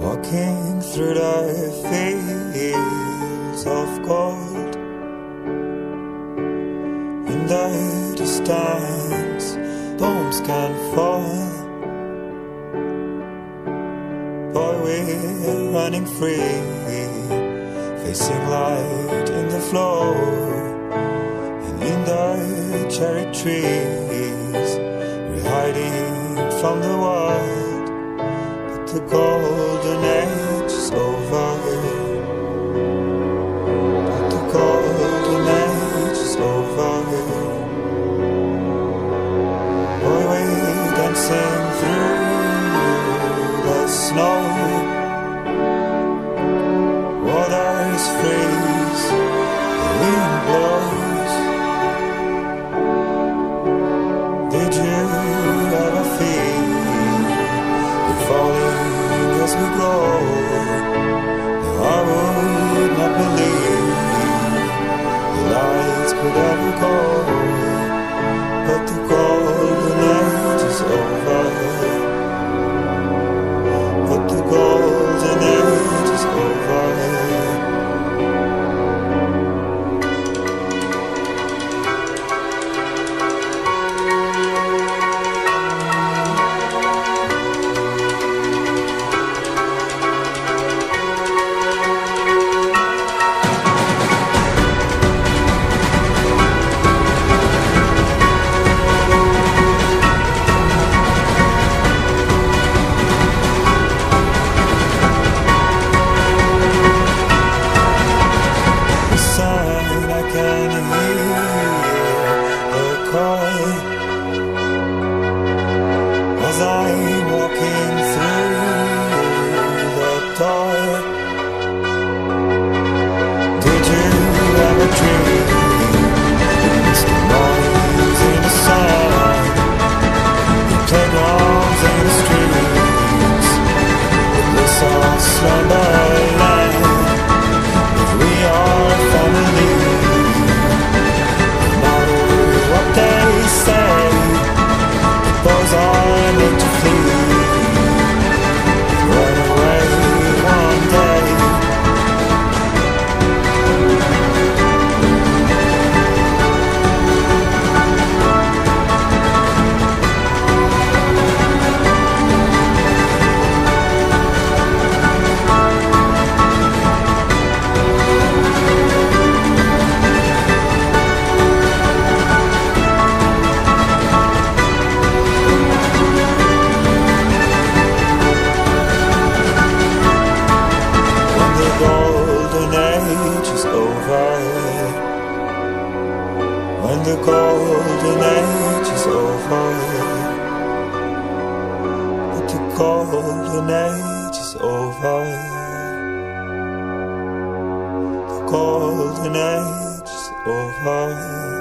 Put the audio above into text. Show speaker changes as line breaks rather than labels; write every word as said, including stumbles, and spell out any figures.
Walking through the fields of gold, in the distance bombs can fall. Boy, we're running free, facing light in the floor, and in the cherry trees we're hiding from the world. But the golden age is over. But the golden age is over. Boy, we're dancing through the snow. Waters freeze, the wind blows. Did you ever feel we're falling as we go? No, I would not believe the lights could ever go. But the golden age is over. But the golden age is over. As I'm walking through the door, did you ever dream it's the noise in the sun, the playgrounds in the streets, the bliss of slumberland? If we are family, no matter what they say, boys are made to flee. Run away one day. When the golden age is over, but the golden age is over. The golden age is over.